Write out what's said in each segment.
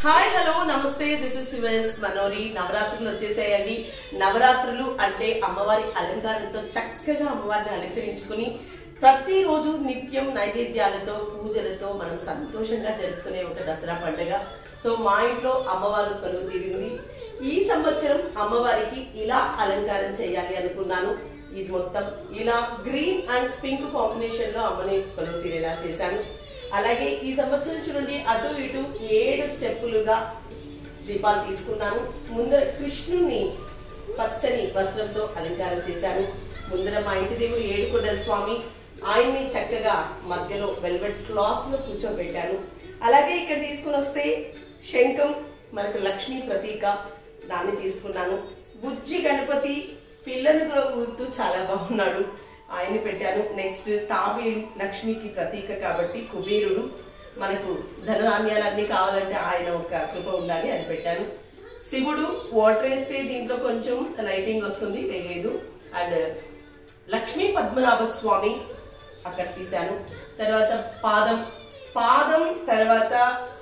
Hi hello నమస్తే this is US Manori. నవరాత్రులు వచ్చేసాయండి. నవరాత్రులు అంటే అమ్మవారి అలంకారంతో చక్కగా అమ్మవారిని అలంకరించుకుని ప్రతిరోజు నిత్యం నైవేద్యాలతో పూజలతో మనం సంతోషంగా జరుపుకునే ఒక దసరా పండుగ. సో మా ఇంట్లో అమ్మవారు కొలువు తీరింది. ఈ సంవత్సరం అమ్మవారికి ఇలా అలంకారం చేయాలి అనుకున్నాను. ఇది మొత్తం ఇలా గ్రీన్ అండ్ పింక్ కాంబినేషన్ లో అమ్మని కొలువు తీరేలా చేశాను. అలాగే ఈ సంవత్సరం చూడండి, అటు ఇటు 7 స్టెప్పులుగా దీపాలు తీసుకున్నాను. ముందర కృష్ణుని పచ్చని వస్త్రంతో అలంకారం చేశాను. ముందర మా ఇంటి దేవుడు ఏడుకొండల స్వామి, ఆయన్ని చక్కగా మధ్యలో వెల్వెట్ క్లాత్ లో కూర్చోబెట్టాను. అలాగే ఇక్కడ తీసుకుని వస్తే శంఖం, మనకు లక్ష్మీ ప్రతీక, దాన్ని తీసుకున్నాను. బుజ్జి గణపతి పిల్లను ఊరుతూ చాలా బాగున్నాడు, ఆయన్ని పెట్టాను. నెక్స్ట్ తాబేలు, లక్ష్మికి ప్రతీక కాబట్టి కుబేరుడు, మనకు ధనధాన్యాలన్నీ కావాలంటే ఆయన ఒక కృప ఉండాలి, అది పెట్టాను. శివుడు వాటర్ వేస్తే దీంట్లో కొంచెం లైటింగ్ వస్తుంది, వేయలేదు. అండ్ లక్ష్మీ పద్మనాభ స్వామి అక్కడ తీశాను. తర్వాత పాదం తర్వాత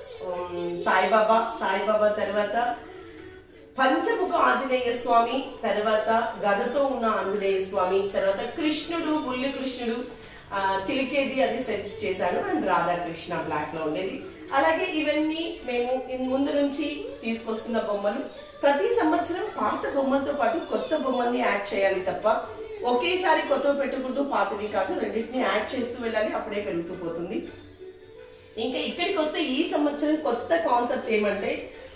సాయిబాబా తర్వాత పంచముఖ ఆంజనేయ స్వామి, తర్వాత గదతో ఉన్న ఆంజనేయ స్వామి, తర్వాత కృష్ణుడు, బుల్లి కృష్ణుడు చిలికేది అది సెట్ చేశాను. అండ్ రాధాకృష్ణ బ్లాక్ లో ఉండేది. అలాగే ఇవన్నీ మేము ముందు నుంచి తీసుకొస్తున్న బొమ్మలు. ప్రతి సంవత్సరం పాత బొమ్మలతో పాటు కొత్త బొమ్మల్ని యాడ్ చేయాలి తప్ప ఒకేసారి కొత్తవి పెట్టుకుంటూ పాతవి కాదు, రెండింటిని యాడ్ చేస్తూ వెళ్ళాలి, అప్పుడే పెరుగుతూ పోతుంది. ఇంకా ఇక్కడికి వస్తే ఈ సంవత్సరం కొత్త కాన్సెప్ట్ ఏమంటే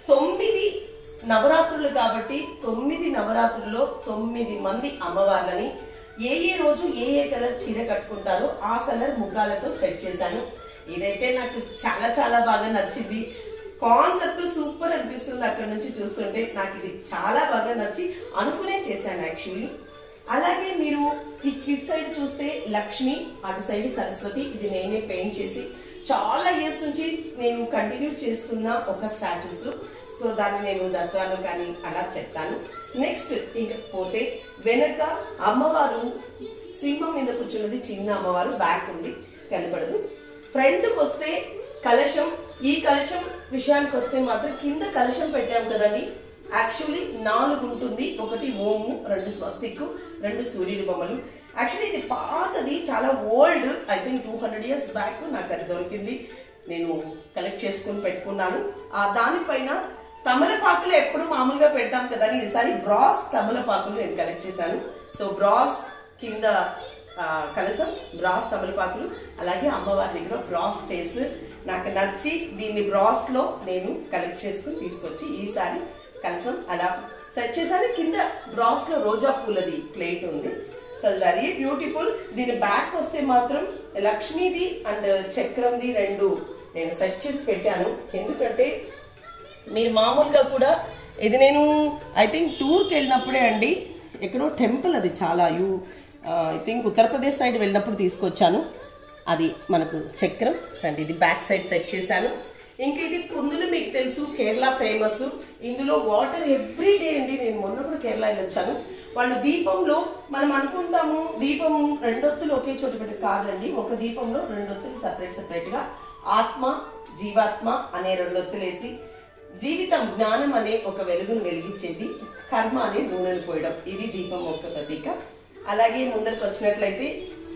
9 నవరాత్రులు కాబట్టి 9 నవరాత్రుల్లో 9 మంది అమ్మవార్లని ఏ రోజు ఏ కలర్ చీర కట్టుకుంటారో ఆ కలర్ ముఖాలతో సెట్ చేశాను. ఇదైతే నాకు చాలా చాలా బాగా నచ్చింది. కాన్సెప్ట్ సూపర్ అనిపిస్తుంది. అక్కడ నుంచి చూస్తుంటే నాకు ఇది చాలా బాగా నచ్చి అనుకునే చేశాను యాక్చువల్లీ. అలాగే మీరు ఇటు సైడ్ చూస్తే లక్ష్మి, అటు సైడ్ సరస్వతి, ఇది నేనే పెయింట్ చేసి చాలా ఇయర్స్ నుంచి నేను కంటిన్యూ చేస్తున్న ఒక స్టాచ్యూస్. సో దాన్ని నేను దసరాలో కానీ అలా చెప్తాను. నెక్స్ట్ ఇంకా పోతే వెనక అమ్మవారు సింహం మీద కూర్చున్నది చిన్న అమ్మవారు, బ్యాక్ ఉంది కనపడదు. ఫ్రంట్కి వస్తే కలశం. ఈ కలశం విషయానికి వస్తే మాత్రం కింద కలశం పెట్టాం కదండి, యాక్చువల్లీ 4 ఉంటుంది. ఒకటి ఓము, 2 స్వస్తిక్, 2 సూర్యుడి బొమ్మలు. యాక్చువల్లీ ఇది పాతది, చాలా old, I think 200 years back నాకు అది దొరికింది. నేను కలెక్ట్ చేసుకుని పెట్టుకున్నాను. దానిపైన తమలపాకులు ఎప్పుడు మామూలుగా పెడతాం కదా, ఈసారి బ్రాస్ తమలపాకులు నేను కలెక్ట్ చేశాను. సో బ్రాస్ కింద కలసం, బ్రాస్ తమలపాకులు, అలాగే అమ్మవారి దగ్గర బ్రాస్ ఫేస్ నాకు నచ్చి దీన్ని బ్రాస్ లో నేను కలెక్ట్ చేసుకుని తీసుకొచ్చి ఈసారి కలసం అలా సెట్ చేశాను. కింద బ్రాస్ లో రోజా పూలది ప్లేట్ ఉంది. So very beautiful. దీని బ్యాక్ వస్తే మాత్రం లక్ష్మీది అండ్ చక్రంది 2 నేను సెట్ చేసి పెట్టాను. ఎందుకంటే మీరు మామూలుగా కూడా ఇది నేను ఐ థింక్ టూర్కి వెళ్ళినప్పుడే అండి, ఎక్కడో టెంపుల్ అది చాలా ఐ థింక్ ఉత్తరప్రదేశ్ సైడ్ వెళ్ళినప్పుడు తీసుకొచ్చాను. అది మనకు చక్రం అండ్ ఇది బ్యాక్ సైడ్ సెట్ చేశాను. ఇంకా ఇది కుందులు, మీకు తెలుసు కేరళ ఫేమస్. ఇందులో వాటర్ ఎవ్రీ డే అండి. నేను మొన్న కూడా కేరళ వెళ్ళొచ్చాను. వాళ్ళు దీపంలో మనం అనుకుంటాము దీపం 2 ఒత్తులు ఒకే చోట పెట్టి, కాదండి. ఒక దీపంలో 2 ఒత్తులు సపరేట్ గా ఆత్మ, జీవాత్మ అనే 2 ఒత్తులు వేసి జీవితం, జ్ఞానం అనే ఒక వెలుగును వెలిగించేది, కర్మ అనే నూనెలు పోయడం, ఇది దీపం ఒక ప్రతీక. అలాగే ముందరికి వచ్చినట్లయితే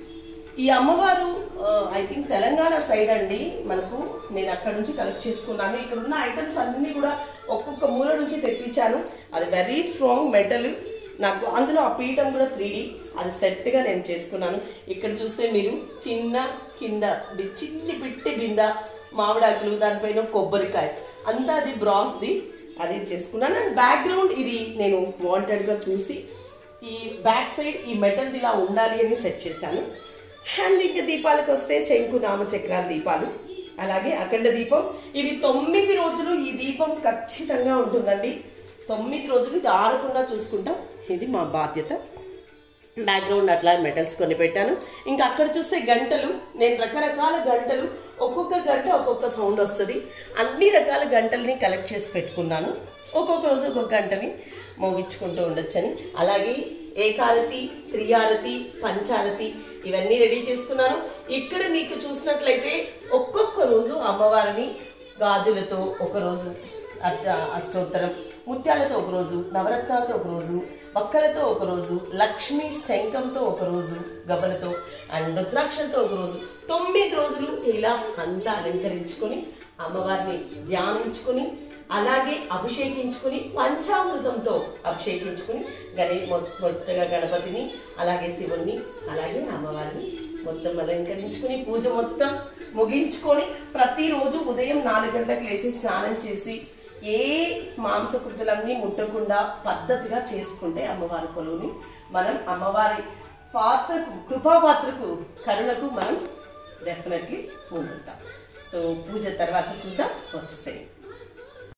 ఈ అమ్మవారు ఐ థింక్ తెలంగాణ సైడ్ అండి మనకు. నేను అక్కడ నుంచి కలెక్ట్ చేసుకున్నాను. ఇక్కడ ఉన్న ఐటమ్స్ అన్ని కూడా ఒక్కొక్క మూల నుంచి తెప్పించాను. అది వెరీ స్ట్రాంగ్ మెటల్. నాకు అందులో ఆ పీఠం కూడా 3D, అది సెట్గా నేను చేసుకున్నాను. ఇక్కడ చూస్తే మీరు చిన్న కింద చిన్ని పిట్టి బింద, మామిడాకులు, దానిపైన కొబ్బరికాయ, అంతా అది బ్రాస్ది, అది చేసుకున్నాను. అండ్ బ్యాక్గ్రౌండ్ ఇది నేను వాంటెడ్గా చూసి ఈ బ్యాక్ సైడ్ ఈ మెటల్ది ఇలా ఉండాలి అని సెట్ చేశాను. అండ్ ఇంకా దీపాలకు వస్తే శంకు, నామచక్రాల దీపాలు, అలాగే అఖండ దీపం. ఇది 9 రోజులు ఈ దీపం ఖచ్చితంగా ఉంటుందండి. 9 రోజులు ఇది ఆరకుండా చూసుకుంటాం, ఇది మా బాధ్యత. బ్యాక్గ్రౌండ్ అట్లా మెటల్స్ కొన్ని పెట్టాను. ఇంకా అక్కడ చూస్తే గంటలు, నేను రకరకాల గంటలు, ఒక్కొక్క గంట ఒక్కొక్క సౌండ్ వస్తుంది. అన్ని రకాల గంటల్ని కలెక్ట్ చేసి పెట్టుకున్నాను. ఒక్కొక్క రోజు ఒక్కొక్క గంటని మోగించుకుంటూ ఉండొచ్చని. అలాగే ఏకారతి, త్రియారతి, పంచారతి ఇవన్నీ రెడీ చేసుకున్నాను. ఇక్కడ మీకు చూసినట్లయితే ఒక్కొక్క రోజు అమ్మవారిని గాజులతో, ఒక రోజు అష్టోత్తరం, ముత్యాలతో ఒకరోజు, నవరత్నాలతో ఒకరోజు, వక్కలతో ఒకరోజు, లక్ష్మీ శంఖంతో ఒకరోజు, గబలతో అండ్ రుద్రాక్షలతో ఒకరోజు, 9 రోజులు ఇలా అంతా అలంకరించుకొని అమ్మవారిని ధ్యానించుకొని అలాగే అభిషేకించుకుని పంచామృతంతో అభిషేకించుకుని మొత్తగా గణపతిని అలాగే శివుణ్ణి అలాగే అమ్మవారిని మొత్తం అలంకరించుకుని పూజ మొత్తం ముగించుకొని ప్రతిరోజు ఉదయం 4 గంటలకు లేచి స్నానం చేసి ఏ మాంసకృతులన్నీ ముట్టకుండా పద్ధతిగా చేసుకుంటే అమ్మవారి కొలువుని మనం అమ్మవారి పాత్రకు కృపాపాత్రకు కరుణకు మనం డెఫినెట్లీ ముందుంటాం. సో పూజ తర్వాత చూద్దాం, వచ్చేసేయండి.